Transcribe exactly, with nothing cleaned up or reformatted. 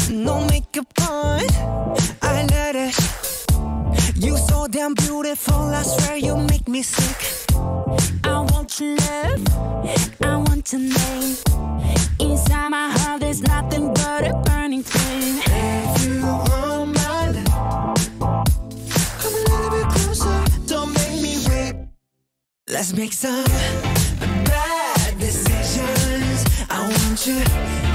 No makeup on, I let it. You so damn beautiful, I swear you make me sick. I want your love, I want your name. Inside my heart there's nothing but a burning flame. If you want my love, come a little bit closer, don't make me wait. Let's make some bad decisions. I want you